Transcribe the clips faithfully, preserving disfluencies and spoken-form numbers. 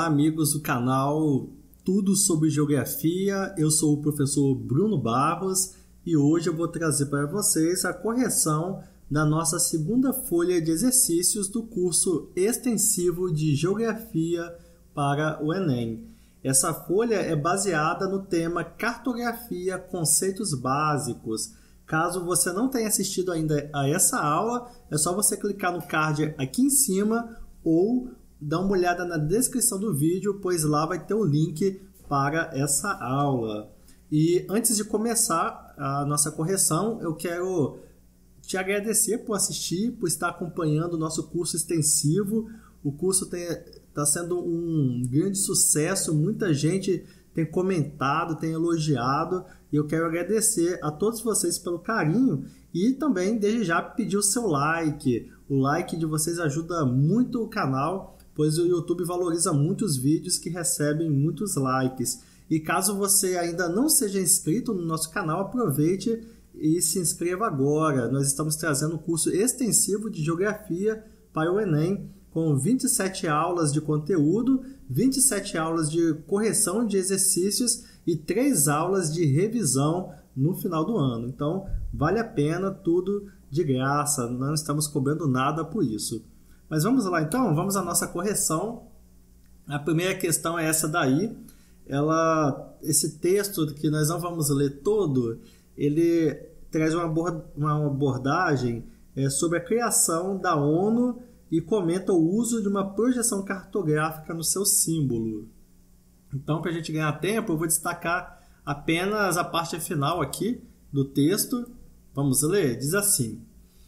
Olá, amigos do canal Tudo sobre Geografia. Eu sou o professor Bruno Barros e hoje eu vou trazer para vocês a correção da nossa segunda folha de exercícios do curso extensivo de Geografia para o Enem. Essa folha é baseada no tema Cartografia, Conceitos Básicos. Caso você não tenha assistido ainda a essa aula, é só você clicar no card aqui em cima ou dá uma olhada na descrição do vídeo, pois lá vai ter o link para essa aula. E antes de começar a nossa correção, eu quero te agradecer por assistir, por estar acompanhando o nosso curso extensivo. O curso está sendo um grande sucesso, muita gente tem comentado, tem elogiado, e eu quero agradecer a todos vocês pelo carinho e também, desde já, pedir o seu like. O like de vocês ajuda muito o canal, pois o YouTube valoriza muito os vídeos que recebem muitos likes. E caso você ainda não seja inscrito no nosso canal, aproveite e se inscreva agora. Nós estamos trazendo um curso extensivo de Geografia para o Enem, com vinte e sete aulas de conteúdo, vinte e sete aulas de correção de exercícios e três aulas de revisão no final do ano. Então, vale a pena, tudo de graça, não estamos cobrando nada por isso. Mas vamos lá então, vamos à nossa correção. A primeira questão é essa daí. Ela, esse texto que nós não vamos ler todo, ele traz uma abordagem é, sobre a criação da ONU e comenta o uso de uma projeção cartográfica no seu símbolo. Então, para a gente ganhar tempo, eu vou destacar apenas a parte final aqui do texto. Vamos ler? Diz assim: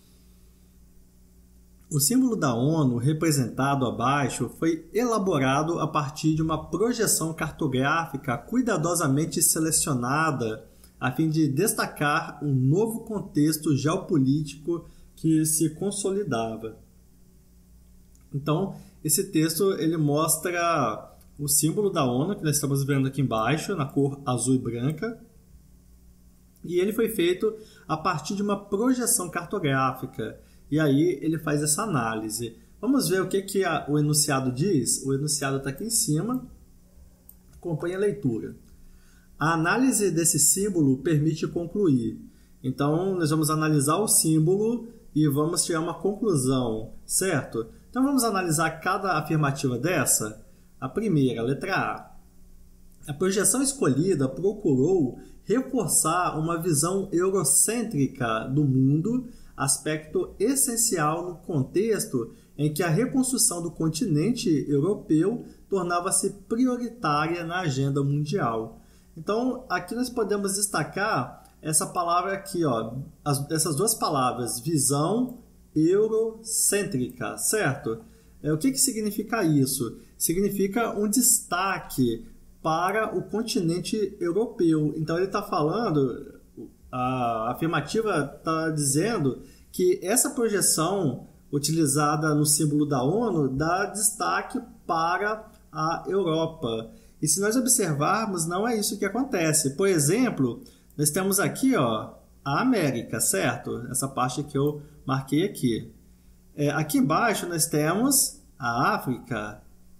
o símbolo da ONU, representado abaixo, foi elaborado a partir de uma projeção cartográfica cuidadosamente selecionada a fim de destacar um novo contexto geopolítico que se consolidava. Então, esse texto ele mostra o símbolo da ONU, que nós estamos vendo aqui embaixo, na cor azul e branca, e ele foi feito a partir de uma projeção cartográfica. E aí ele faz essa análise. Vamos ver o que, que a, o enunciado diz? O enunciado está aqui em cima. Acompanhe a leitura. A análise desse símbolo permite concluir. Então, nós vamos analisar o símbolo e vamos tirar uma conclusão, certo? Então, vamos analisar cada afirmativa dessa. A primeira, a letra A. A projeção escolhida procurou reforçar uma visão eurocêntrica do mundo, aspecto essencial no contexto em que a reconstrução do continente europeu tornava-se prioritária na agenda mundial. Então, aqui nós podemos destacar essa palavra aqui, ó, as, essas duas palavras, visão eurocêntrica, certo? É, o que, que significa isso? Significa um destaque para o continente europeu. Então, ele está falando... A afirmativa está dizendo que essa projeção utilizada no símbolo da ONU dá destaque para a Europa. E se nós observarmos, não é isso que acontece. Por exemplo, nós temos aqui ó, a América, certo? Essa parte que eu marquei aqui. É, aqui embaixo nós temos a África.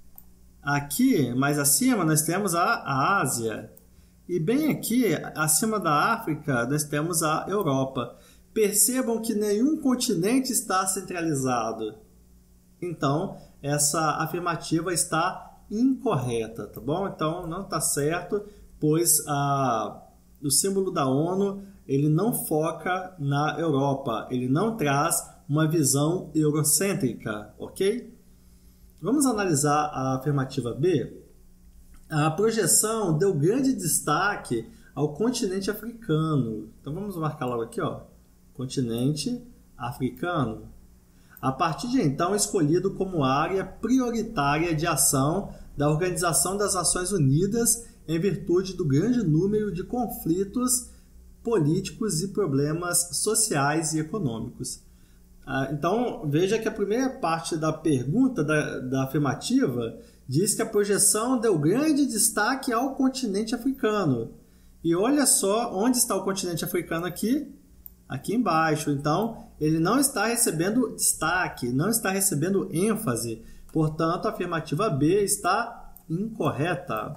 Aqui, mais acima, nós temos a, a Ásia. E bem aqui, acima da África, nós temos a Europa. Percebam que nenhum continente está centralizado. Então, essa afirmativa está incorreta, tá bom? Então, não está certo, pois a, o símbolo da ONU ele não foca na Europa, ele não traz uma visão eurocêntrica, ok? Vamos analisar a afirmativa B. A projeção deu grande destaque ao continente africano. Então, vamos marcar logo aqui, ó, continente africano. A partir de então, escolhido como área prioritária de ação da Organização das Nações Unidas em virtude do grande número de conflitos políticos e problemas sociais e econômicos. Então, veja que a primeira parte da pergunta da, da afirmativa diz que a projeção deu grande destaque ao continente africano. E olha só onde está o continente africano aqui. Aqui embaixo. Então, ele não está recebendo destaque, não está recebendo ênfase. Portanto, a afirmativa B está incorreta.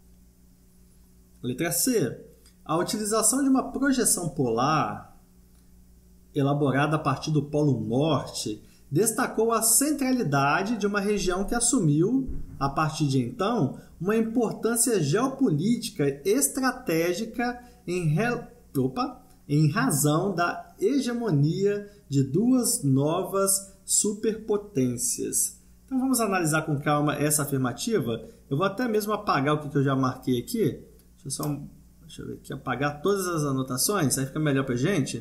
Letra C. A utilização de uma projeção polar elaborada a partir do Polo Norte destacou a centralidade de uma região que assumiu, a partir de então, uma importância geopolítica estratégica em, re... Opa, em razão da hegemonia de duas novas superpotências. Então vamos analisar com calma essa afirmativa. Eu vou até mesmo apagar o que eu já marquei aqui. Deixa eu só deixa eu ver aqui, apagar todas as anotações, aí fica melhor para a gente.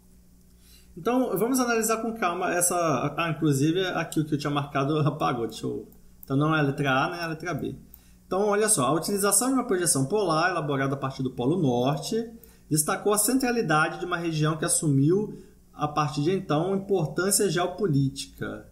Então, vamos analisar com calma essa... Ah, inclusive, aqui o que eu tinha marcado apagou. Deixa eu... Então, não é a letra A nem a letra B. Então, olha só. A utilização de uma projeção polar elaborada a partir do Polo Norte destacou a centralidade de uma região que assumiu, a partir de então, importância geopolítica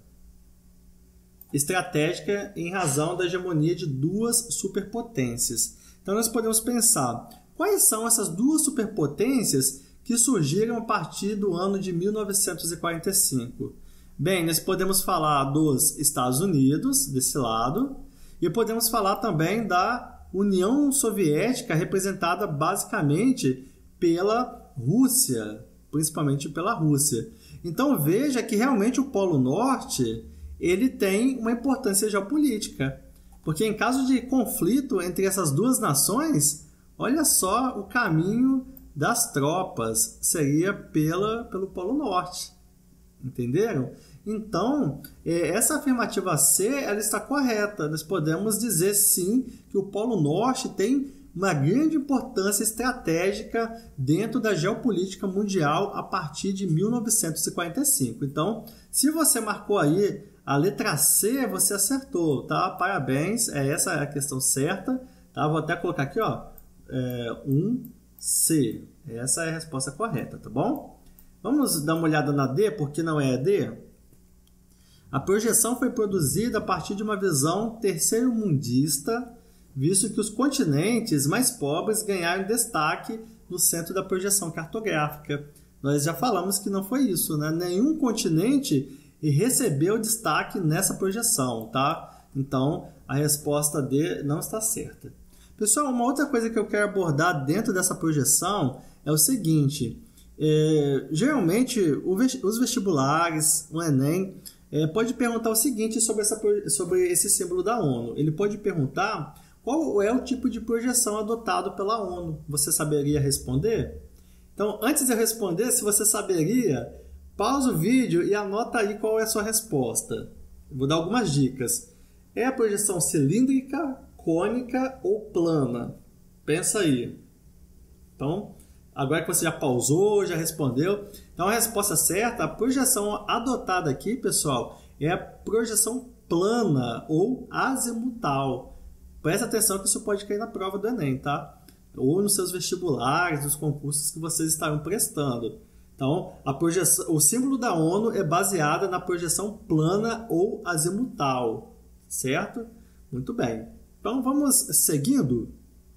estratégica em razão da hegemonia de duas superpotências. Então, nós podemos pensar, quais são essas duas superpotências que surgiram a partir do ano de mil novecentos e quarenta e cinco? Bem, nós podemos falar dos Estados Unidos, desse lado, e podemos falar também da União Soviética, representada basicamente pela Rússia, principalmente pela Rússia. Então, veja que realmente o Polo Norte ele tem uma importância geopolítica, porque em caso de conflito entre essas duas nações, olha só o caminho das tropas seria pela, pelo Polo Norte. Entenderam? Então, essa afirmativa C ela está correta. Nós podemos dizer sim que o Polo Norte tem uma grande importância estratégica dentro da geopolítica mundial a partir de mil novecentos e quarenta e cinco. Então, se você marcou aí a letra C, você acertou, tá? Parabéns, é essa a questão certa. Tá? Vou até colocar aqui, ó, é, um C. Essa é a resposta correta, tá bom? Vamos dar uma olhada na D, porque não é a D? A projeção foi produzida a partir de uma visão terceiro-mundista, visto que os continentes mais pobres ganharam destaque no centro da projeção cartográfica. Nós já falamos que não foi isso, né? Nenhum continente recebeu destaque nessa projeção, tá? Então, a resposta D não está certa. Pessoal, uma outra coisa que eu quero abordar dentro dessa projeção é o seguinte. É, geralmente, os vestibulares, o Enem, é, pode perguntar o seguinte sobre, essa, sobre esse símbolo da ONU. Ele pode perguntar qual é o tipo de projeção adotado pela ONU. Você saberia responder? Então, antes de eu responder, se você saberia, pausa o vídeo e anota aí qual é a sua resposta. Eu vou dar algumas dicas. É a projeção cilíndrica, cônica ou plana? Pensa aí. Então, agora que você já pausou, já respondeu. Então, a resposta certa, a projeção adotada aqui, pessoal, é a projeção plana ou azimutal. Presta atenção que isso pode cair na prova do Enem, tá? Ou nos seus vestibulares, nos concursos que vocês estarão prestando. Então, a projeção, o símbolo da ONU é baseado na projeção plana ou azimutal, certo? Muito bem. Então, vamos seguindo.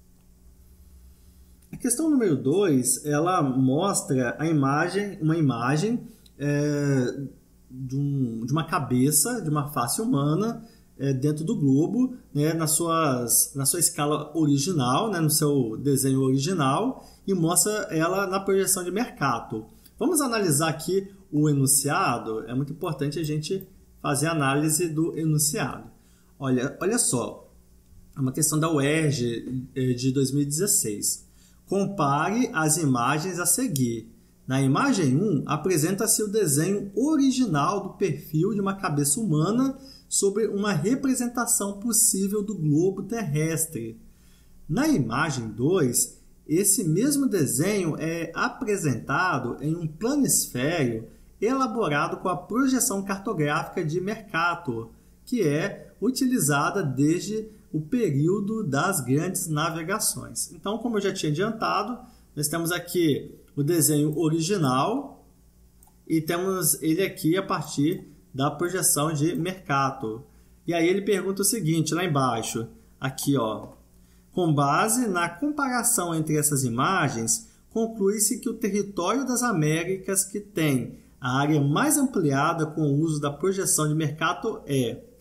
A questão número dois, ela mostra a imagem, uma imagem é, de, um, de uma cabeça, de uma face humana é, dentro do globo, né, nas suas, na sua escala original, né, no seu desenho original, e mostra ela na projeção de Mercator. Vamos analisar aqui o enunciado. É muito importante a gente fazer a análise do enunciado. Olha, olha só, é uma questão da U E R J de dois mil e dezesseis. Compare as imagens a seguir. Na imagem um, apresenta-se o desenho original do perfil de uma cabeça humana sobre uma representação possível do globo terrestre. Na imagem dois, esse mesmo desenho é apresentado em um planisfério elaborado com a projeção cartográfica de Mercator, que é utilizada desde o período das grandes navegações. Então, como eu já tinha adiantado, nós temos aqui o desenho original e temos ele aqui a partir da projeção de Mercator. E aí ele pergunta o seguinte, lá embaixo, aqui ó, com base na comparação entre essas imagens, conclui-se que o território das Américas que tem a área mais ampliada com o uso da projeção de Mercator é...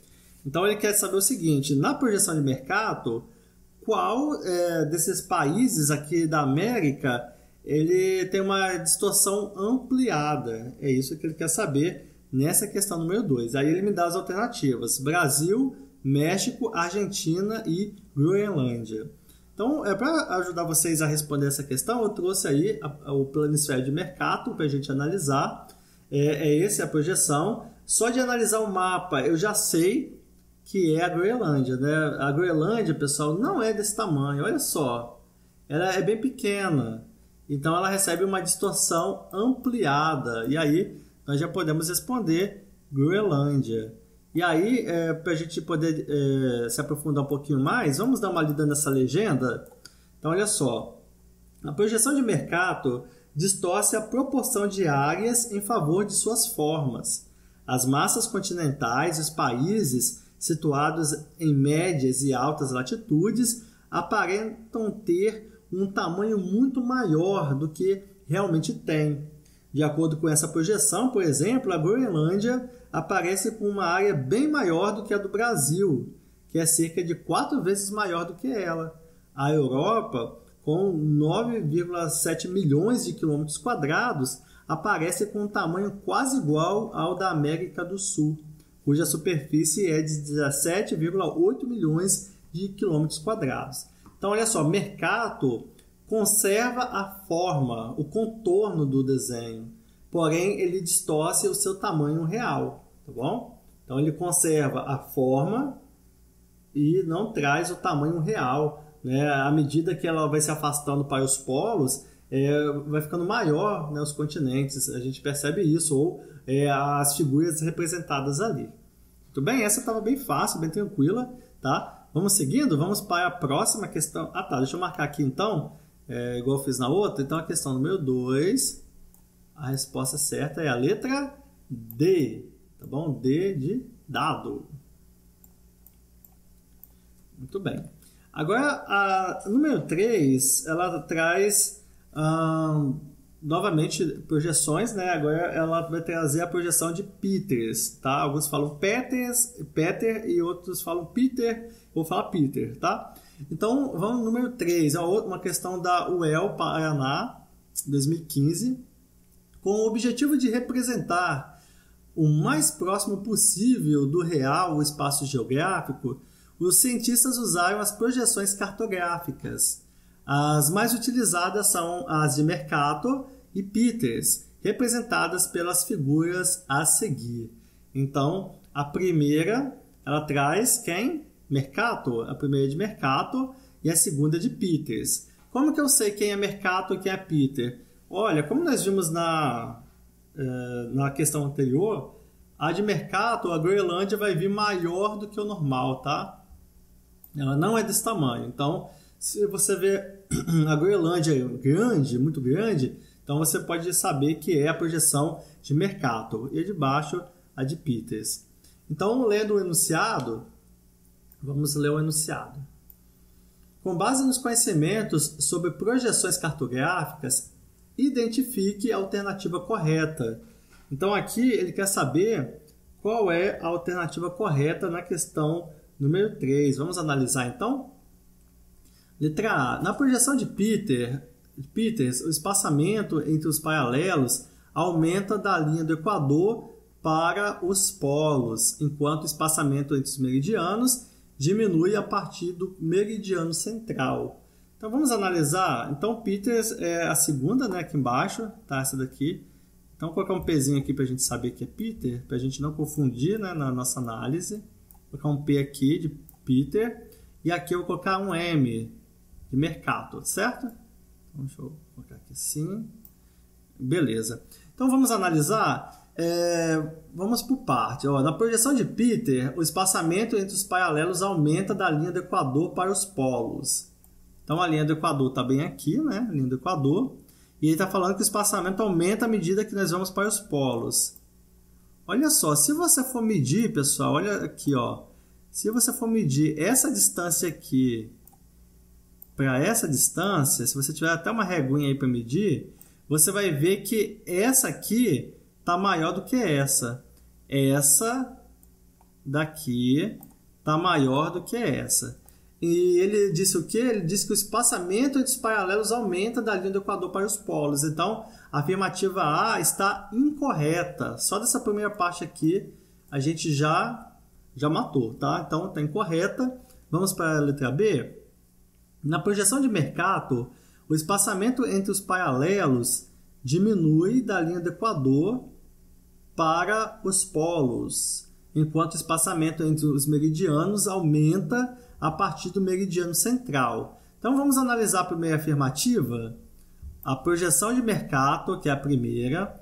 Então ele quer saber o seguinte, na projeção de Mercator, qual é, desses países aqui da América ele tem uma distorção ampliada? É isso que ele quer saber nessa questão número dois. Aí ele me dá as alternativas: Brasil, México, Argentina e Groenlândia. Então, é para ajudar vocês a responder essa questão, eu trouxe aí a, a, o planisfério de Mercator para a gente analisar. É, é essa a projeção. Só de analisar o mapa, eu já sei que é a Groenlândia, né? A Groenlândia, pessoal, não é desse tamanho. Olha só, ela é bem pequena. Então, ela recebe uma distorção ampliada. E aí, nós já podemos responder Groenlândia. E aí, é, para a gente poder é, se aprofundar um pouquinho mais, vamos dar uma lida nessa legenda? Então, olha só. A projeção de Mercator distorce a proporção de áreas em favor de suas formas. As massas continentais e os países situados em médias e altas latitudes aparentam ter um tamanho muito maior do que realmente tem. De acordo com essa projeção, por exemplo, a Groenlândia aparece com uma área bem maior do que a do Brasil, que é cerca de quatro vezes maior do que ela. A Europa, com nove vírgula sete milhões de quilômetros quadrados, aparece com um tamanho quase igual ao da América do Sul, cuja superfície é de dezessete vírgula oito milhões de quilômetros quadrados. Então, olha só, Mercator conserva a forma, o contorno do desenho, porém ele distorce o seu tamanho real, tá bom? Então ele conserva a forma e não traz o tamanho real, né? À medida que ela vai se afastando para os polos, é, vai ficando maior, né, os continentes, a gente percebe isso, ou é, as figuras representadas ali. Muito bem, essa estava bem fácil, bem tranquila, tá? Vamos seguindo, vamos para a próxima questão. Ah tá, deixa eu marcar aqui então. É, igual eu fiz na outra, então a questão número dois, a resposta certa é a letra D, tá bom? D de dado. Muito bem. Agora, a número três, ela traz hum, novamente projeções, né? Agora ela vai trazer a projeção de Peters, tá? Alguns falam Peters, Peter e outros falam Peter, vou falar Peter, tá? Então, vamos no número três, é uma questão da U E L Paraná, dois mil e quinze, com o objetivo de representar o mais próximo possível do real o espaço geográfico, os cientistas usaram as projeções cartográficas. As mais utilizadas são as de Mercator e Peters, representadas pelas figuras a seguir. Então, a primeira, ela traz quem? Mercator, a primeira é de Mercator e a segunda é de Peters. Como que eu sei quem é Mercator e quem é Peter? Olha, como nós vimos na, eh, na questão anterior, a de Mercator, a Groenlândia vai vir maior do que o normal, tá? Ela não é desse tamanho. Então, se você vê a Groenlândia grande, muito grande, então você pode saber que é a projeção de Mercator e de baixo a de Peters. Então, lendo o enunciado, vamos ler o enunciado. Com base nos conhecimentos sobre projeções cartográficas, identifique a alternativa correta. Então, aqui ele quer saber qual é a alternativa correta na questão número três. Vamos analisar, então? Letra A. Na projeção de Peter, Peters, o espaçamento entre os paralelos aumenta da linha do Equador para os polos, enquanto o espaçamento entre os meridianos diminui a partir do meridiano central. Então vamos analisar. Então Peters é a segunda, né, aqui embaixo, tá, essa daqui. Então vou colocar um pezinho aqui para a gente saber que é Peter, para a gente não confundir, né, na nossa análise. Vou colocar um P aqui de Peter e aqui eu vou colocar um M de Mercator, certo? Então, deixa eu colocar aqui assim. Beleza. Então vamos analisar. É, vamos por parte. Ó, na projeção de Peter, o espaçamento entre os paralelos aumenta da linha do Equador para os polos. Então a linha do Equador está bem aqui, né? A linha do Equador. E ele está falando que o espaçamento aumenta à medida que nós vamos para os polos. Olha só, se você for medir, pessoal, olha aqui, ó. Se você for medir essa distância aqui para essa distância, se você tiver até uma reguinha aí para medir, você vai ver que essa aqui está maior do que essa. Essa daqui está maior do que essa. E ele disse o quê? Ele disse que o espaçamento entre os paralelos aumenta da linha do Equador para os polos. Então, a afirmativa A está incorreta. Só dessa primeira parte aqui, a gente já, já matou, tá? Então, está incorreta. Vamos para a letra B. Na projeção de Mercator, o espaçamento entre os paralelos diminui da linha do Equador para os polos, enquanto o espaçamento entre os meridianos aumenta a partir do meridiano central. Então, vamos analisar a primeira afirmativa. A projeção de Mercator, que é a primeira,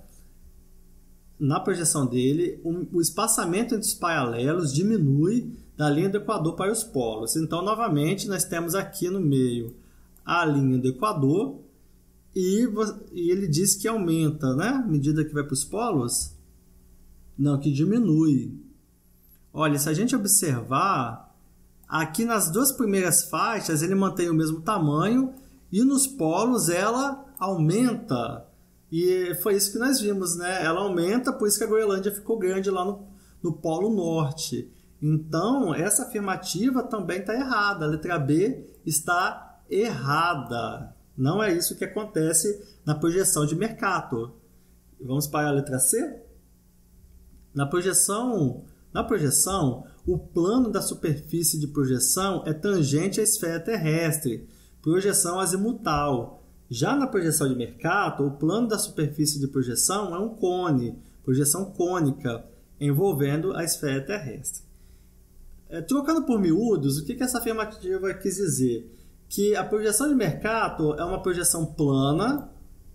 na projeção dele, o espaçamento entre os paralelos diminui da linha do Equador para os polos. Então, novamente, nós temos aqui no meio a linha do Equador e, e ele diz que aumenta, né? À medida que vai para os polos, não, que diminui. Olha, se a gente observar, aqui nas duas primeiras faixas ele mantém o mesmo tamanho e nos polos ela aumenta. E foi isso que nós vimos, né? Ela aumenta, por isso que a Groenlândia ficou grande lá no, no Polo Norte. Então, essa afirmativa também está errada. A letra B está errada. Não é isso que acontece na projeção de Mercator. Vamos para a letra C? Na projeção, na projeção, o plano da superfície de projeção é tangente à esfera terrestre, projeção azimutal. Já na projeção de Mercator, o plano da superfície de projeção é um cone, projeção cônica, envolvendo a esfera terrestre. É, trocando por miúdos, o que, que essa afirmativa quis dizer? Que a projeção de Mercator é uma projeção plana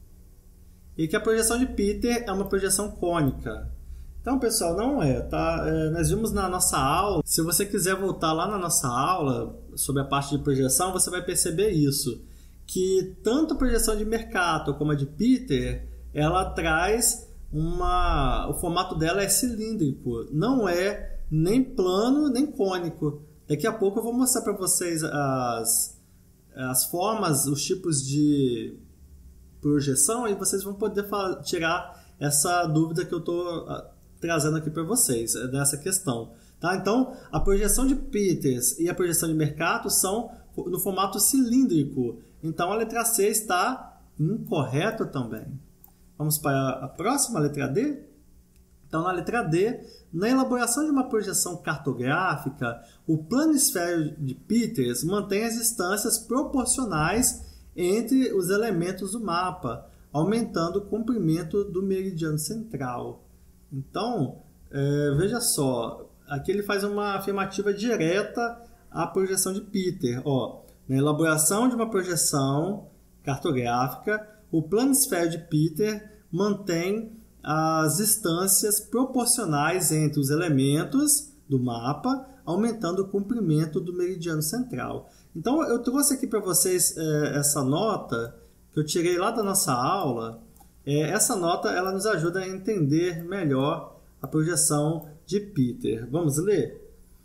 e que a projeção de Peter é uma projeção cônica. Então, pessoal, não é, tá? É, nós vimos na nossa aula, se você quiser voltar lá na nossa aula sobre a parte de projeção, você vai perceber isso, que tanto a projeção de Mercator como a de Peter, ela traz uma... o formato dela é cilíndrico, não é nem plano, nem cônico. Daqui a pouco eu vou mostrar para vocês as, as formas, os tipos de projeção, e vocês vão poder falar, tirar essa dúvida que eu estou trazendo aqui para vocês, dessa questão. Tá? Então, a projeção de Peters e a projeção de Mercator são no formato cilíndrico. Então, a letra C está incorreta também. Vamos para a próxima, a letra D? Então, na letra D, na elaboração de uma projeção cartográfica, o planisfério de Peters mantém as distâncias proporcionais entre os elementos do mapa, aumentando o comprimento do meridiano central. Então, é, veja só, aqui ele faz uma afirmativa direta à projeção de Peter. Ó, na elaboração de uma projeção cartográfica, o planisfério de Peter mantém as distâncias proporcionais entre os elementos do mapa, aumentando o comprimento do meridiano central. Então, eu trouxe aqui para vocês é, essa nota que eu tirei lá da nossa aula. É, essa nota ela nos ajuda a entender melhor a projeção de Peter. Vamos ler?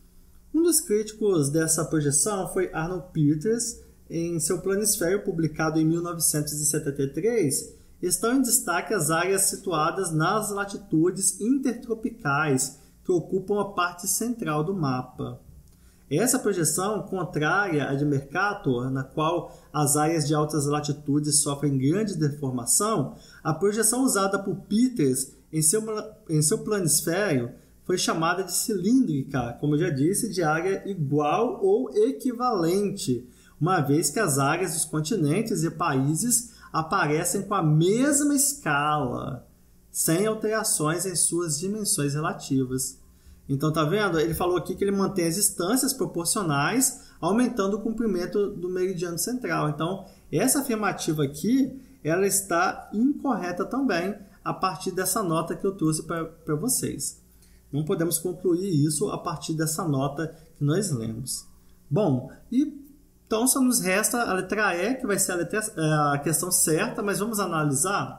Um dos críticos dessa projeção foi Arnold Peters. Em seu planisfério, publicado em mil novecentos e setenta e três, estão em destaque as áreas situadas nas latitudes intertropicais, que ocupam a parte central do mapa. Essa projeção, contrária à de Mercator, na qual as áreas de altas latitudes sofrem grande deformação, a projeção usada por Peters em seu, em seu planisfério foi chamada de cilíndrica, como eu já disse, de área igual ou equivalente, uma vez que as áreas dos continentes e países aparecem com a mesma escala, sem alterações em suas dimensões relativas. Então, tá vendo? Ele falou aqui que ele mantém as distâncias proporcionais, aumentando o comprimento do meridiano central. Então, essa afirmativa aqui, ela está incorreta também, a partir dessa nota que eu trouxe para vocês. Não podemos concluir isso a partir dessa nota que nós lemos. Bom, e então só nos resta a letra E, que vai ser a, letra, a questão certa, mas vamos analisar.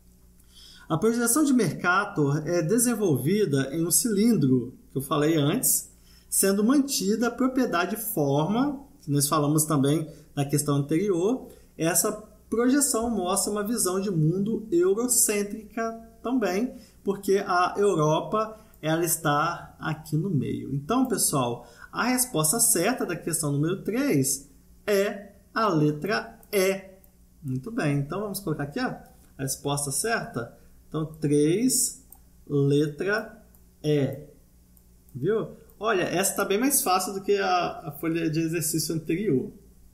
A projeção de Mercator é desenvolvida em um cilindro, que eu falei antes, sendo mantida a propriedade forma, que nós falamos também na questão anterior. Essa projeção mostra uma visão de mundo eurocêntrica também, porque a Europa ela está aqui no meio. Então, pessoal, a resposta certa da questão número três é a letra E. Muito bem, então vamos colocar aqui ó, a resposta certa. Então, três, letra E. Viu? Olha, essa está bem mais fácil do que a, a folha de exercício anterior.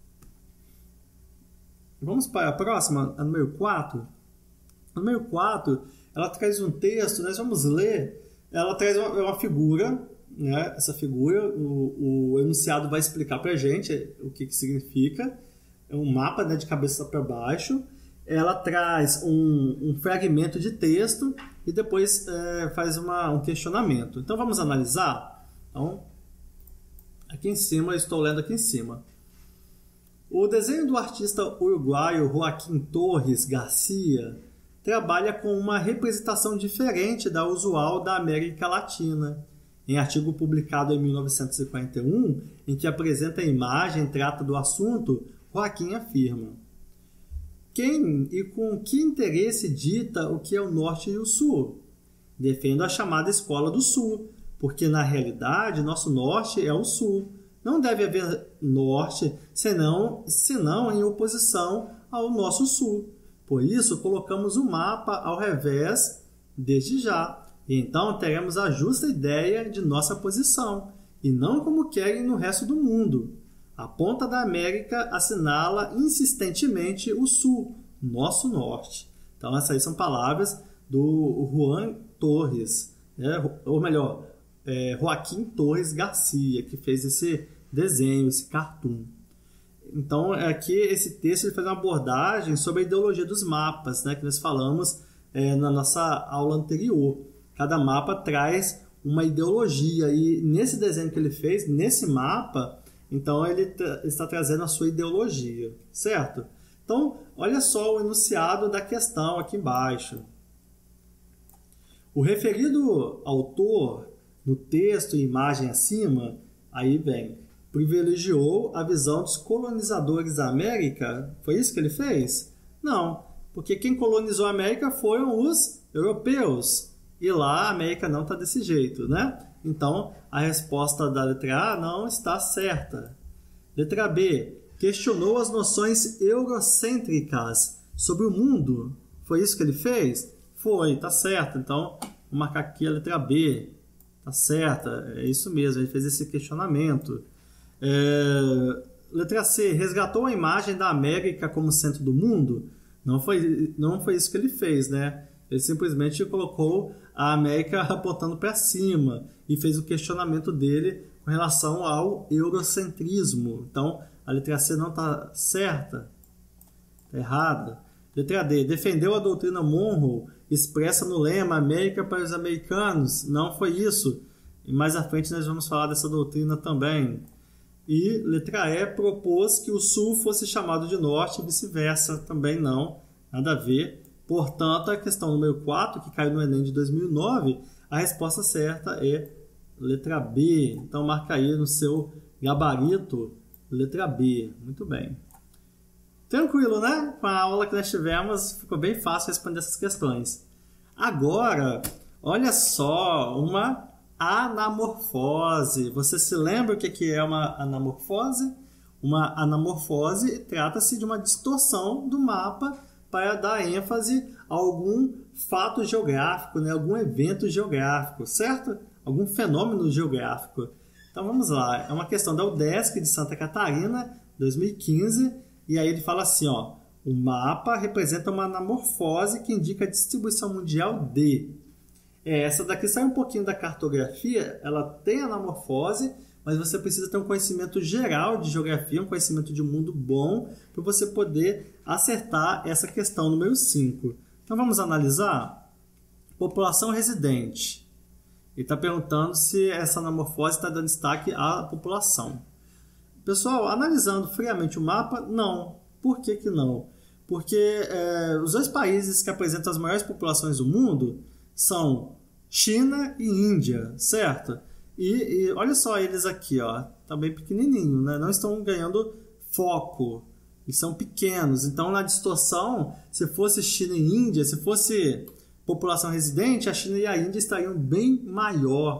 Vamos para a próxima, a número quatro. A número quatro, ela traz um texto, nós vamos ler, ela traz uma, uma figura, né? Essa figura, o, o enunciado vai explicar para a gente o que, que significa. É um mapa, né, de cabeça para baixo. Ela traz um, um fragmento de texto e depois é, faz uma, um questionamento. Então vamos analisar? Então, aqui em cima, eu estou lendo aqui em cima. O desenho do artista uruguaio Joaquim Torres Garcia trabalha com uma representação diferente da usual da América Latina. Em artigo publicado em mil novecentos e quarenta e um, em que apresenta a imagem e trata do assunto, Joaquim afirma: quem e com que interesse dita o que é o Norte e o Sul? Defendo a chamada Escola do Sul, porque na realidade nosso Norte é o Sul. Não deve haver Norte senão, senão em oposição ao nosso Sul. Por isso, colocamos o mapa ao revés desde já, e então teremos a justa ideia de nossa posição, e não como querem no resto do mundo. A ponta da América assinala insistentemente o Sul, nosso Norte. Então, essas aí são palavras do Juan Torres, né? Ou melhor, é, Joaquim Torres Garcia, que fez esse desenho, esse cartoon. Então, aqui esse texto ele faz uma abordagem sobre a ideologia dos mapas, né, que nós falamos é, na nossa aula anterior. Cada mapa traz uma ideologia e nesse desenho que ele fez, nesse mapa, então ele tra- está trazendo a sua ideologia, certo? Então, olha só o enunciado da questão aqui embaixo. O referido autor, no texto e imagem acima, aí vem, privilegiou a visão dos colonizadores da América? Foi isso que ele fez? Não, porque quem colonizou a América foram os europeus. E lá a América não está desse jeito, né? Então, a resposta da letra A não está certa. Letra B. Questionou as noções eurocêntricas sobre o mundo. Foi isso que ele fez? Foi, tá certo. Então, vou marcar aqui a letra B. Tá certa, é isso mesmo, ele fez esse questionamento. É, letra C. Resgatou a imagem da América como centro do mundo? Não foi, não foi isso que ele fez, né? Ele simplesmente colocou a América apontando para cima e fez o questionamento dele com relação ao eurocentrismo. Então, a letra C não está certa, está errada. Letra D. Defendeu a doutrina Monroe expressa no lema América para os americanos. Não foi isso. E mais à frente nós vamos falar dessa doutrina também. E letra E. Propôs que o Sul fosse chamado de Norte e vice-versa. Também não. Nada a ver. Portanto, a questão número quatro, que caiu no Enem de dois mil e nove, a resposta certa é letra B. Então, marca aí no seu gabarito, letra B. Muito bem. Tranquilo, né? Com a aula que nós tivemos, ficou bem fácil responder essas questões. Agora, olha só, uma anamorfose. Você se lembra o que é uma anamorfose? Uma anamorfose trata-se de uma distorção do mapa para dar ênfase a algum fato geográfico, né? Algum evento geográfico, certo? Algum fenômeno geográfico. Então vamos lá, é uma questão da UDESC de Santa Catarina, dois mil e quinze, e aí ele fala assim, ó, o mapa representa uma anamorfose que indica a distribuição mundial de... É, essa daqui sai um pouquinho da cartografia, ela tem anamorfose, mas você precisa ter um conhecimento geral de geografia, um conhecimento de mundo bom, para você poder acertar essa questão número cinco. Então vamos analisar? População residente. Ele está perguntando se essa anamorfose está dando destaque à população. Pessoal, analisando friamente o mapa, não. Por que que não? Porque é, os dois países que apresentam as maiores populações do mundo são China e Índia, certo? E, e olha só eles aqui, ó, tá bem pequenininho, né? Não estão ganhando foco, eles são pequenos. Então, na distorção, se fosse China e Índia, se fosse população residente, a China e a Índia estariam bem maior.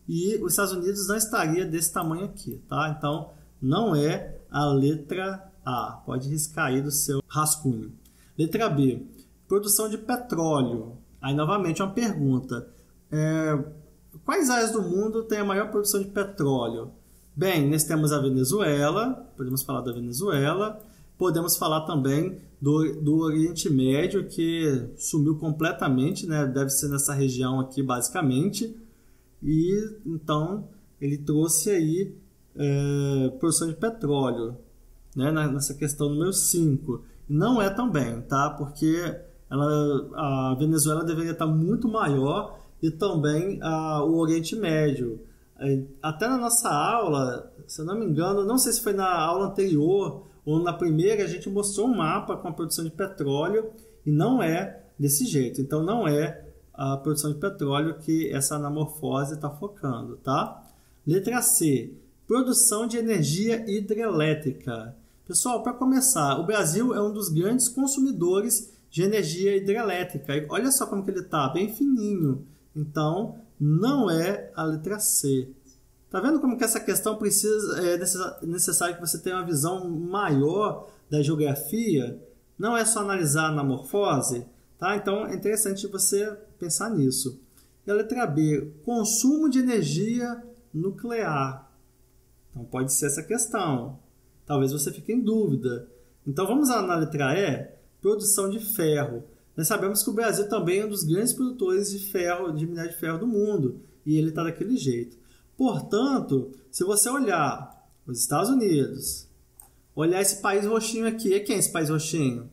e os Estados Unidos não estaria desse tamanho aqui, tá? Então, não é a letra A. Pode riscar aí do seu rascunho. Letra B. Produção de petróleo. Aí, novamente, uma pergunta. É, quais áreas do mundo têm a maior produção de petróleo? Bem, nós temos a Venezuela, podemos falar da Venezuela, podemos falar também do, do Oriente Médio, que sumiu completamente, né? Deve ser nessa região aqui, basicamente, e então ele trouxe aí é, produção de petróleo, né? Nessa questão número cinco. Não é também, tá? Porque ela, a Venezuela deveria estar muito maior e também a, o Oriente Médio. Até na nossa aula, se eu não me engano, não sei se foi na aula anterior ou na primeira, a gente mostrou um mapa com a produção de petróleo e não é desse jeito. Então, não é a produção de petróleo que essa anamorfose está focando, tá? Letra C, produção de energia hidrelétrica. Pessoal, para começar, o Brasil é um dos grandes consumidores de energia hidrelétrica. E olha só como que ele está, bem fininho. Então, não é a letra C. Tá vendo como que essa questão precisa, é necessário que você tenha uma visão maior da geografia? Não é só analisar a anamorfose, tá? Então, é interessante você pensar nisso. E a letra B, consumo de energia nuclear. Então, pode ser essa questão. Talvez você fique em dúvida. Então, vamos lá na letra E, produção de ferro. Nós sabemos que o Brasil também é um dos grandes produtores de ferro, de minério de ferro do mundo, e ele está daquele jeito. Portanto, se você olhar os Estados Unidos, olhar esse país roxinho aqui, é quem esse país roxinho?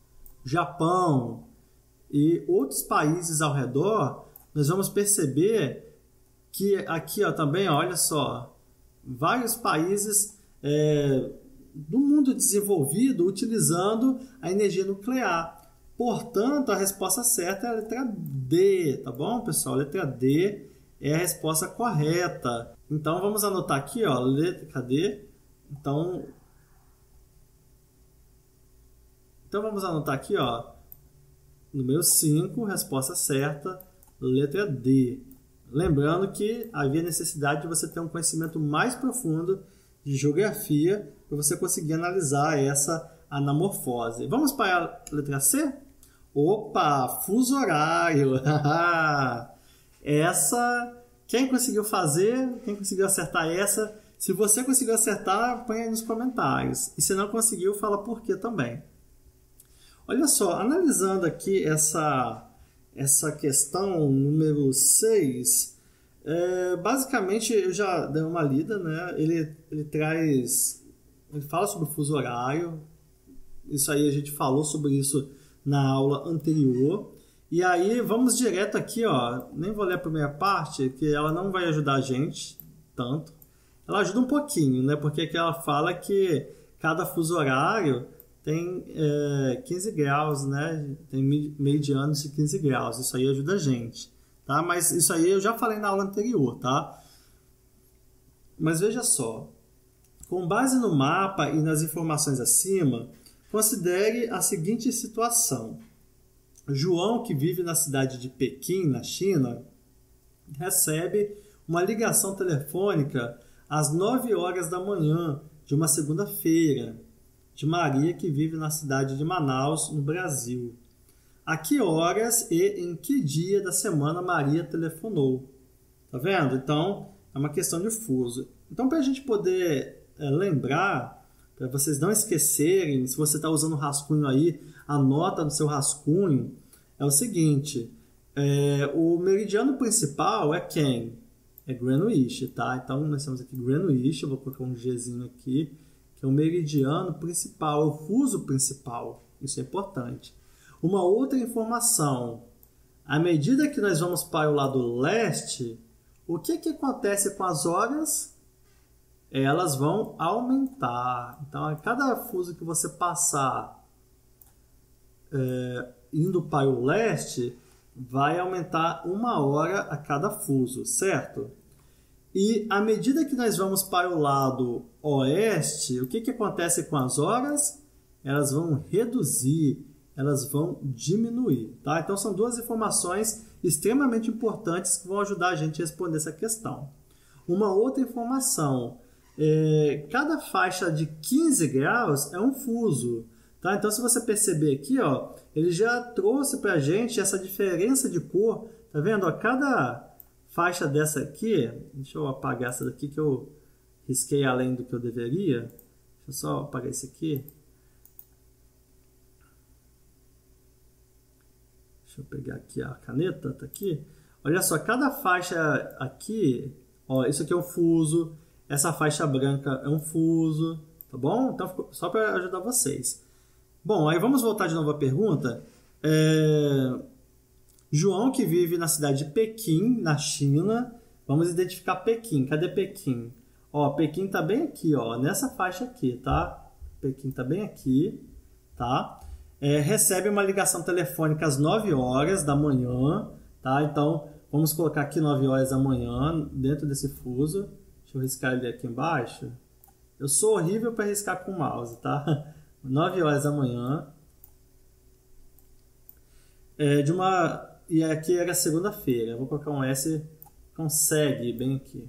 Japão e outros países ao redor, nós vamos perceber que aqui ó, também, ó, olha só, vários países é, do mundo desenvolvido utilizando a energia nuclear. Portanto, a resposta certa é a letra D, tá bom, pessoal? A letra D é a resposta correta. Então, vamos anotar aqui, ó, letra, cadê? Então, então, vamos anotar aqui, ó, número cinco, resposta certa, letra D. Lembrando que havia necessidade de você ter um conhecimento mais profundo de geografia para você conseguir analisar essa anamorfose. Vamos para a letra C? Opa, fuso horário. Essa, quem conseguiu fazer, quem conseguiu acertar essa? Se você conseguiu acertar, põe aí nos comentários. E se não conseguiu, fala por quê também. Olha só, analisando aqui essa, essa questão número seis, é, basicamente eu já dei uma lida, né? Ele, ele traz, ele fala sobre o fuso horário. Isso aí a gente falou sobre isso na aula anterior. E aí vamos direto aqui, ó, nem vou ler a primeira parte, que ela não vai ajudar a gente tanto. Ela ajuda um pouquinho, né? Porque aqui ela fala que cada fuso horário tem é, quinze graus, né? Tem meridianos de quinze graus. Isso aí ajuda a gente, tá? Mas isso aí eu já falei na aula anterior, tá? Mas veja só, com base no mapa e nas informações acima, considere a seguinte situação. João, que vive na cidade de Pequim, na China, recebe uma ligação telefônica às nove horas da manhã de uma segunda-feira, de Maria, que vive na cidade de Manaus, no Brasil. A que horas e em que dia da semana Maria telefonou? Tá vendo? Então, é uma questão de fuso. Então, para a gente poder é, lembrar, para vocês não esquecerem, se você está usando o rascunho aí, anota no seu rascunho, é o seguinte, é, o meridiano principal é quem? É Greenwich, tá? Então, nós temos aqui Greenwich, eu vou colocar um Gzinho aqui, que é o meridiano principal, é o fuso principal, isso é importante. Uma outra informação, à medida que nós vamos para o lado leste, o que, que acontece com as horas? Elas vão aumentar. Então, a cada fuso que você passar é, indo para o leste, vai aumentar uma hora a cada fuso, certo? E à medida que nós vamos para o lado oeste, o que, que acontece com as horas? Elas vão reduzir, elas vão diminuir, tá? Então, são duas informações extremamente importantes que vão ajudar a gente a responder essa questão. uma outra informação. É, cada faixa de quinze graus é um fuso. Tá? Então, se você perceber aqui, ó, ele já trouxe para a gente essa diferença de cor. Tá vendo? Ó, cada faixa dessa aqui, deixa eu apagar essa daqui que eu risquei além do que eu deveria. Deixa eu só apagar esse aqui. Deixa eu pegar aqui a caneta, tá aqui. Olha só, cada faixa aqui, ó, isso aqui é um fuso, essa faixa branca é um fuso, tá bom? Então, só para ajudar vocês. Bom, aí vamos voltar de novo à pergunta. É... João, que vive na cidade de Pequim, na China, vamos identificar Pequim. Cadê Pequim? Ó, Pequim tá bem aqui, ó, nessa faixa aqui, tá? Pequim tá bem aqui, tá? É, recebe uma ligação telefônica às nove horas da manhã, tá? Então, vamos colocar aqui nove horas da manhã dentro desse fuso. Deixa eu riscar ele aqui embaixo. Eu sou horrível para riscar com o mouse, tá? nove horas da manhã. É, de uma... E aqui era segunda-feira. Vou colocar um S. Consegue bem aqui.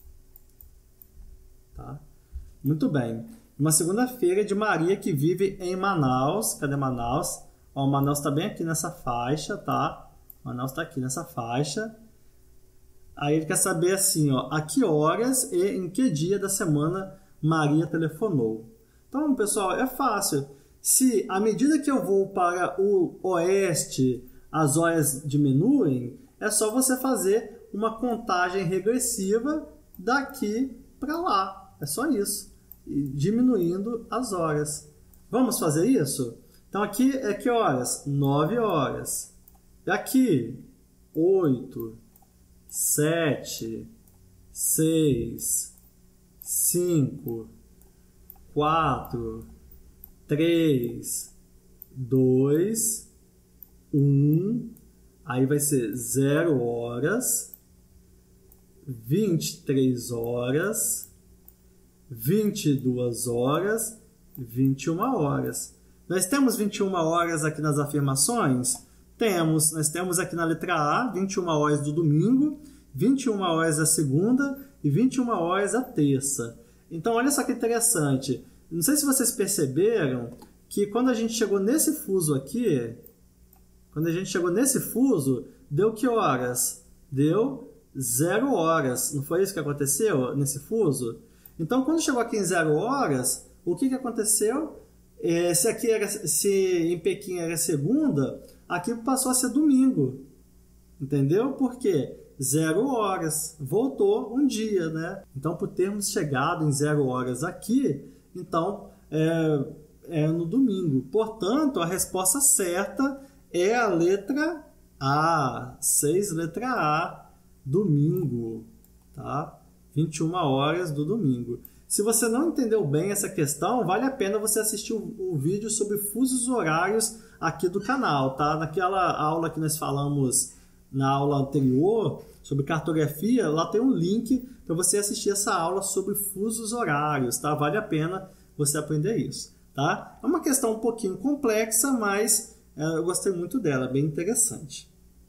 Tá? Muito bem. Uma segunda-feira de Maria que vive em Manaus. Cadê Manaus? Ó, Manaus está bem aqui nessa faixa, tá? Manaus está aqui nessa faixa. Aí ele quer saber assim, ó, a que horas e em que dia da semana Maria telefonou. Então, pessoal, é fácil. Se à medida que eu vou para o oeste, as horas diminuem, é só você fazer uma contagem regressiva daqui para lá. É só isso. E diminuindo as horas. Vamos fazer isso? Então, aqui é que horas? nove horas. E aqui, oito, sete, seis, cinco, quatro, três, dois, um, aí vai ser zero horas, vinte e três horas, vinte e duas horas, vinte e uma horas. Nós temos vinte e uma horas aqui nas afirmações? Temos. Nós temos aqui na letra A, vinte e uma horas do domingo, vinte e uma horas da segunda e vinte e uma horas da terça. Então, olha só que interessante. Não sei se vocês perceberam que quando a gente chegou nesse fuso aqui, quando a gente chegou nesse fuso, deu que horas? Deu zero horas. Não foi isso que aconteceu nesse fuso? Então, quando chegou aqui em zero horas, o que, que aconteceu? É, se aqui era, se em Pequim era segunda, aqui passou a ser domingo. Entendeu? Por quê? Zero horas. Voltou um dia, né? Então, por termos chegado em zero horas aqui, então é, é no domingo. Portanto, a resposta certa é a letra A. seis, letra A, domingo. Tá? vinte e uma horas do domingo. Se você não entendeu bem essa questão, vale a pena você assistir o, o vídeo sobre fusos horários aqui do canal, tá? Naquela aula que nós falamos na aula anterior sobre cartografia, lá tem um link para você assistir essa aula sobre fusos horários, tá? Vale a pena você aprender isso, tá? É uma questão um pouquinho complexa, mas é, eu gostei muito dela, bem interessante.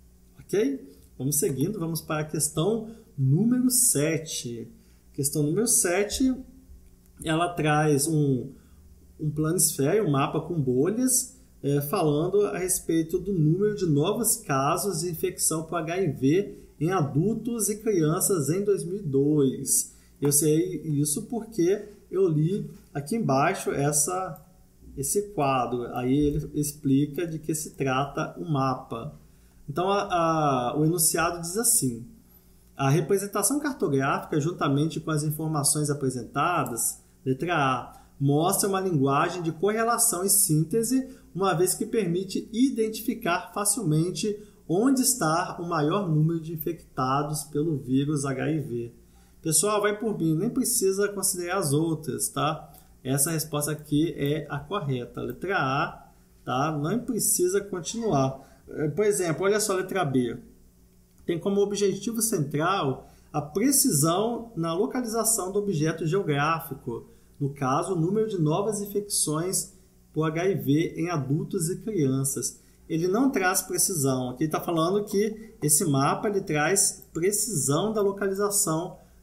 Ok? Vamos seguindo, vamos para a questão número sete. Questão número sete, ela traz um, um planisfério, um mapa com bolhas, é, falando a respeito do número de novos casos de infecção por H I V em adultos e crianças em dois mil e dois. Eu sei isso porque eu li aqui embaixo essa, esse quadro. Aí ele explica de que se trata o mapa. Então, a, a, o enunciado diz assim: a representação cartográfica, juntamente com as informações apresentadas, letra A, mostra uma linguagem de correlação e síntese, uma vez que permite identificar facilmente onde está o maior número de infectados pelo vírus H I V. Pessoal, vai por mim, nem precisa considerar as outras, tá? Essa resposta aqui é a correta. Letra A, tá? Não precisa continuar. Por exemplo, olha só a letra B. Tem como objetivo central a precisão na localização do objeto geográfico, no caso, o número de novas infecções por H I V em adultos e crianças. Ele não traz precisão. Aqui está falando que esse mapa ele traz precisão da localização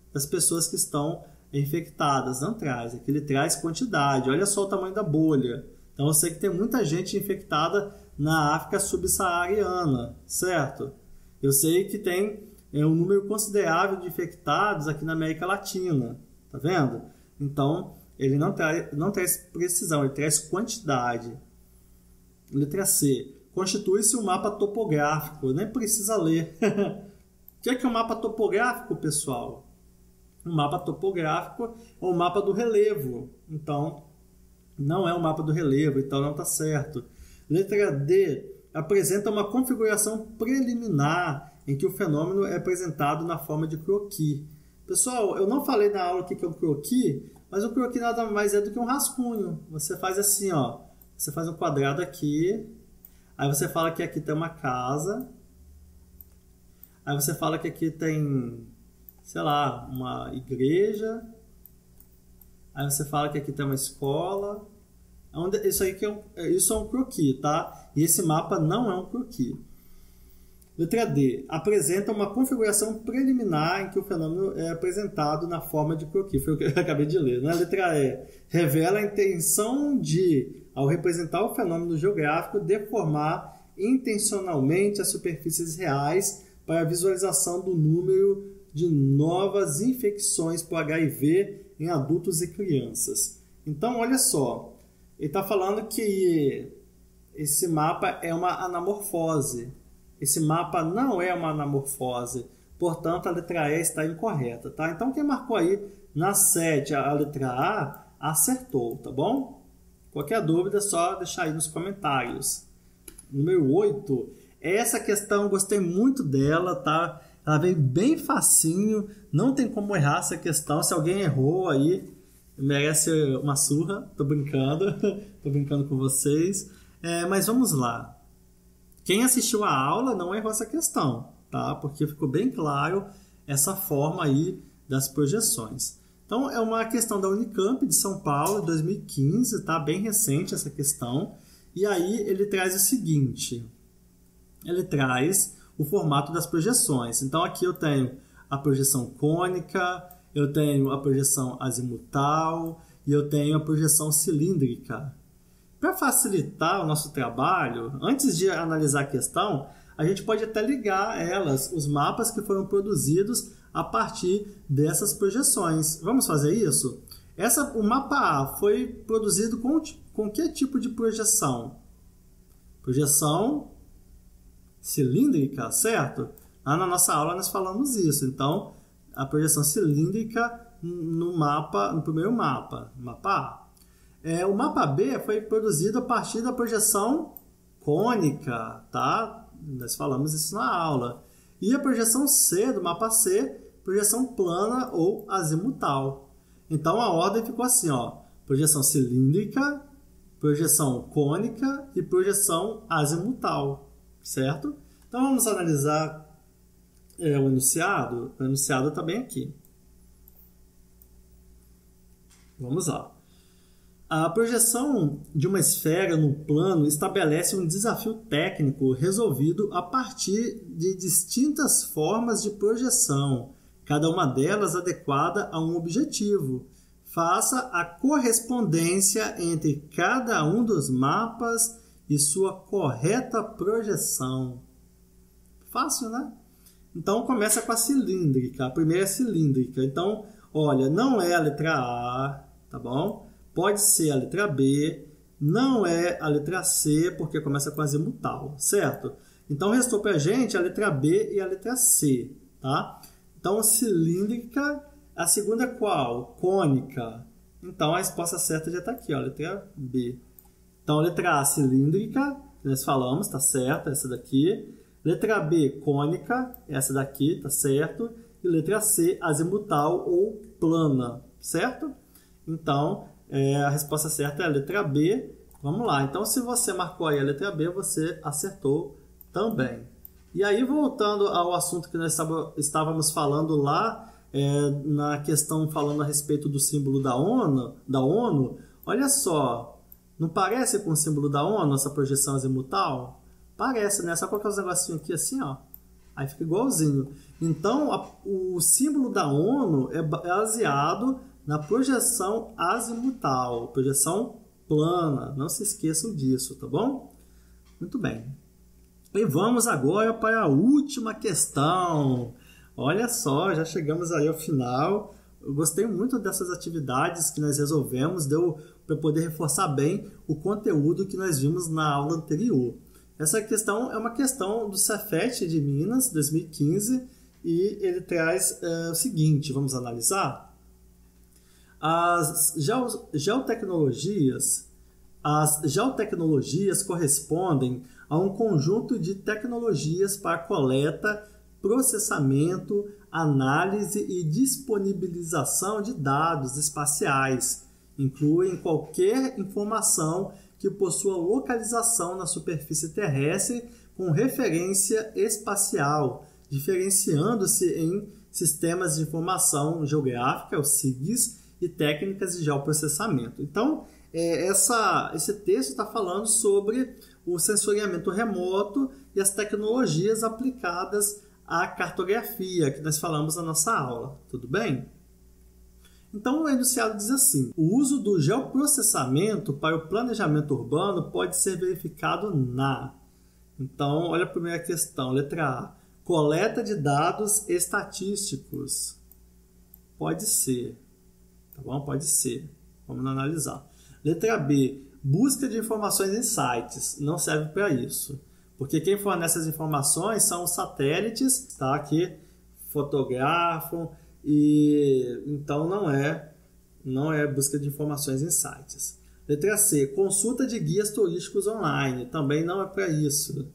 das pessoas que estão infectadas. Não traz, aqui ele traz quantidade. Olha só o tamanho da bolha. Então eu sei que tem muita gente infectada na África subsaariana, certo? Eu sei que tem é, um número considerável de infectados aqui na América Latina, tá vendo? Então ele não traz, não traz precisão, ele traz quantidade. Letra C. Constitui-se um mapa topográfico. Nem precisa ler. O que é, que é um mapa topográfico, pessoal? Um mapa topográfico é um mapa do relevo. Então, não é um mapa do relevo, então não está certo. Letra D. Apresenta uma configuração preliminar em que o fenômeno é apresentado na forma de croquis. Pessoal, eu não falei na aula o que é um croquis, mas o croquis nada mais é do que um rascunho. Você faz assim, ó. Você faz um quadrado aqui. Aí você fala que aqui tem uma casa. Aí você fala que aqui tem, sei lá, uma igreja. Aí você fala que aqui tem uma escola. Isso aí que é um, isso é um croquis, tá? E esse mapa não é um croquis. Letra D. Apresenta uma configuração preliminar em que o fenômeno é apresentado na forma de croquis. Foi o que eu acabei de ler, né? Letra E. Revela a intenção de, ao representar o fenômeno geográfico, deformar intencionalmente as superfícies reais para a visualização do número de novas infecções por H I V em adultos e crianças. Então, olha só. Ele está falando que esse mapa é uma anamorfose. Esse mapa não é uma anamorfose. Portanto, a letra E está incorreta, tá? Então, quem marcou aí na sete a letra A, acertou, tá bom? Qualquer dúvida, é só deixar aí nos comentários. Número oito. Essa questão, eu gostei muito dela, tá? Ela veio bem facinho. Não tem como errar essa questão. Se alguém errou aí, merece uma surra. Tô brincando. Tô brincando com vocês. É, mas vamos lá. Quem assistiu a aula não errou essa questão, tá? Porque ficou bem claro essa forma aí das projeções. Então, é uma questão da Unicamp de São Paulo, dois mil e quinze, tá? Bem recente essa questão. E aí ele traz o seguinte. Ele traz o formato das projeções. Então, aqui eu tenho a projeção cônica, eu tenho a projeção azimutal e eu tenho a projeção cilíndrica. Para facilitar o nosso trabalho, antes de analisar a questão, a gente pode até ligar elas, os mapas que foram produzidos a partir dessas projeções. Vamos fazer isso? Essa, o mapa A foi produzido com, com que tipo de projeção? Projeção cilíndrica, certo? Lá na nossa aula nós falamos isso. Então, a projeção cilíndrica no mapa, no primeiro mapa, mapa A. É, o mapa B foi produzido a partir da projeção cônica, tá? Nós falamos isso na aula. E a projeção C, do mapa C, projeção plana ou azimutal. Então, a ordem ficou assim, ó. Projeção cilíndrica, projeção cônica e projeção azimutal, certo? Então, vamos analisar é, o enunciado. O enunciado está bem aqui. Vamos lá. A projeção de uma esfera no plano estabelece um desafio técnico resolvido a partir de distintas formas de projeção, cada uma delas adequada a um objetivo. Faça a correspondência entre cada um dos mapas e sua correta projeção. Fácil, né? Então, começa com a cilíndrica. A primeira é cilíndrica. Então, olha, não é a letra A, tá bom? Pode ser a letra B, não é a letra C, porque começa com azimutal, certo? Então, restou para a gente a letra B e a letra C, tá? Então, cilíndrica, a segunda é qual? Cônica. Então, a resposta certa já está aqui, ó, a letra B. Então, a letra A, cilíndrica, nós falamos, tá certo, essa daqui. Letra B, cônica, essa daqui, tá certo. E letra C, azimutal ou plana, certo? Então, é, a resposta certa é a letra B. Vamos lá. Então, se você marcou aí a letra B, você acertou também. E aí, voltando ao assunto que nós estávamos falando lá, é, na questão falando a respeito do símbolo da ONU, da ONU, olha só, não parece com o símbolo da ONU essa projeção azimutal? Parece, né? Só colocar os negocinhos aqui assim, ó. Aí fica igualzinho. Então, a, o símbolo da ONU é baseado na projeção azimutal, projeção plana. Não se esqueçam disso, tá bom? Muito bem. E vamos agora para a última questão. Olha só, já chegamos aí ao final. Eu gostei muito dessas atividades que nós resolvemos, deu para poder reforçar bem o conteúdo que nós vimos na aula anterior. Essa questão é uma questão do Cefet de Minas, dois mil e quinze, e ele traz é, o seguinte, vamos analisar? As geotecnologias, as geotecnologias correspondem a um conjunto de tecnologias para coleta, processamento, análise e disponibilização de dados espaciais. Incluem qualquer informação que possua localização na superfície terrestre com referência espacial, diferenciando-se em sistemas de informação geográfica, os S I Gs, e técnicas de geoprocessamento. Então, é, essa, esse texto está falando sobre o sensoriamento remoto e as tecnologias aplicadas à cartografia, que nós falamos na nossa aula. Tudo bem? Então, o enunciado diz assim: o uso do geoprocessamento para o planejamento urbano pode ser verificado na... Então, olha a primeira questão, letra A. Coleta de dados estatísticos. Pode ser. Tá bom? Pode ser. Vamos analisar. Letra B. Busca de informações em sites. Não serve para isso. Porque quem fornece essas informações são os satélites, tá? Que fotografam e então não é, não é busca de informações em sites. Letra C. Consulta de guias turísticos online. Também não é para isso.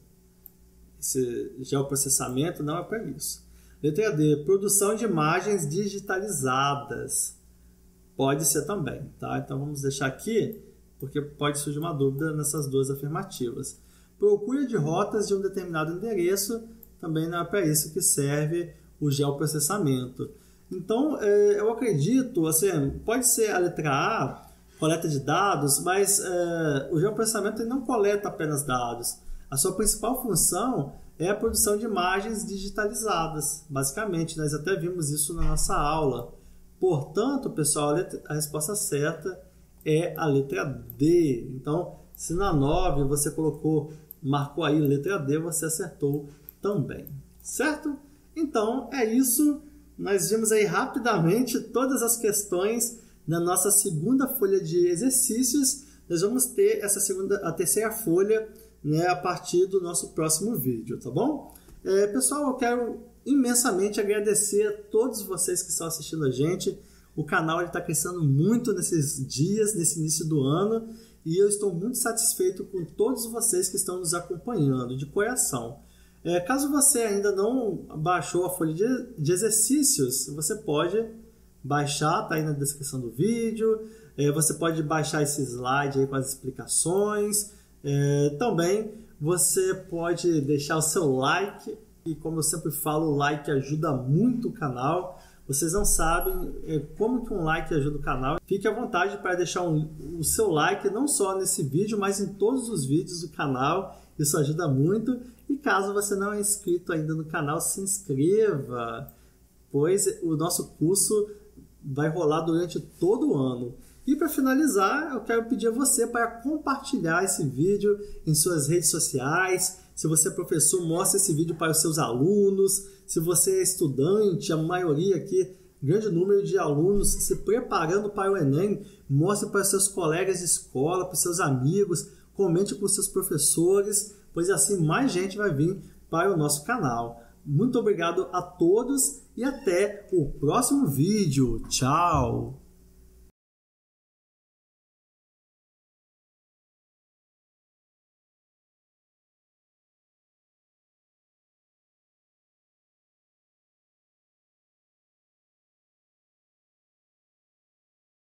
Esse geoprocessamento não é para isso. Letra D. Produção de imagens digitalizadas. Pode ser também, tá? Então vamos deixar aqui, porque pode surgir uma dúvida nessas duas afirmativas. Procura de rotas de um determinado endereço, também não é para isso que serve o geoprocessamento. Então, eu acredito, assim, pode ser a letra A, coleta de dados, mas é, o geoprocessamento não coleta apenas dados. A sua principal função é a produção de imagens digitalizadas, basicamente. Nós até vimos isso na nossa aula. Portanto, pessoal, a, letra, a resposta certa é a letra D. Então, se na nove você colocou, marcou aí letra D, você acertou também. Certo? Então, é isso. Nós vimos aí rapidamente todas as questões na nossa segunda folha de exercícios. Nós vamos ter essa segunda, a terceira folha, né, a partir do nosso próximo vídeo, tá bom? É, pessoal, eu quero imensamente agradecer a todos vocês que estão assistindo a gente. O canal está crescendo muito nesses dias, nesse início do ano, e eu estou muito satisfeito com todos vocês que estão nos acompanhando, de coração. É, caso você ainda não baixou a folha de, de exercícios, você pode baixar, tá aí na descrição do vídeo. É, você pode baixar esse slide aí com as explicações. É, também você pode deixar o seu like, e como eu sempre falo, o like ajuda muito o canal. Vocês não sabem é, como que um like ajuda o canal. Fique à vontade para deixar um, o seu like não só nesse vídeo, mas em todos os vídeos do canal. Isso ajuda muito. E caso você não é inscrito ainda no canal, se inscreva, pois o nosso curso vai rolar durante todo o ano. E para finalizar, eu quero pedir a você para compartilhar esse vídeo em suas redes sociais. Se você é professor, mostre esse vídeo para os seus alunos. Se você é estudante, a maioria aqui, grande número de alunos se preparando para o Enem, mostre para os seus colegas de escola, para os seus amigos, comente com os seus professores, pois assim mais gente vai vir para o nosso canal. Muito obrigado a todos e até o próximo vídeo. Tchau!